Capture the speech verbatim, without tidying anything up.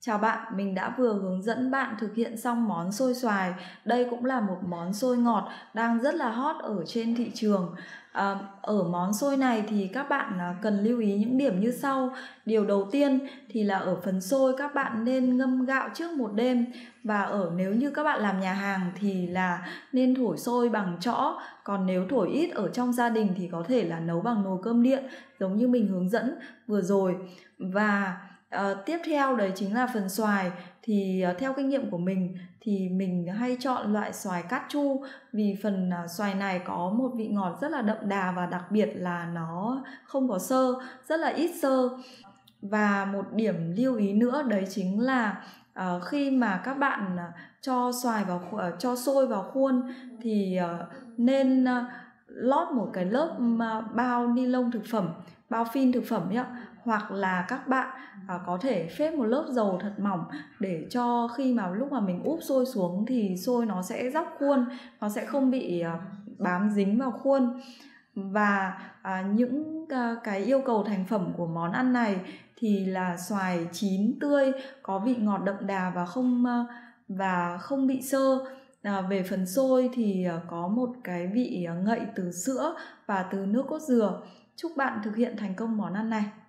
Chào bạn, mình đã vừa hướng dẫn bạn thực hiện xong món xôi xoài. Đây cũng là một món xôi ngọt đang rất là hot ở trên thị trường. À, ở món xôi này thì các bạn à, cần lưu ý những điểm như sau. Điều đầu tiên thì là ở phần xôi các bạn nên ngâm gạo trước một đêm. Và ở nếu như các bạn làm nhà hàng thì là nên thổi xôi bằng chõ. Còn nếu thổi ít ở trong gia đình thì có thể là nấu bằng nồi cơm điện giống như mình hướng dẫn vừa rồi. Và Ờ, tiếp theo đấy chính là phần xoài. Thì ờ, theo kinh nghiệm của mình thì mình hay chọn loại xoài cát chu, vì phần ờ, xoài này có một vị ngọt rất là đậm đà và đặc biệt là nó không có xơ, rất là ít xơ. Và một điểm lưu ý nữa đấy chính là ờ, khi mà các bạn ờ, cho xoài vào khu- ờ, cho xôi vào khuôn thì ờ, nên ờ, lót một cái lớp mà bao ni lông thực phẩm, bao phin thực phẩm nhé, hoặc là các bạn à, có thể phết một lớp dầu thật mỏng để cho khi mà lúc mà mình úp xôi xuống thì xôi nó sẽ dóc khuôn, nó sẽ không bị à, bám dính vào khuôn. Và à, những à, cái yêu cầu thành phẩm của món ăn này thì là xoài chín tươi, có vị ngọt đậm đà và không à, và không bị xơ. À, về phần xôi thì à, có một cái vị à, ngậy từ sữa và từ nước cốt dừa. Chúc bạn thực hiện thành công món ăn này.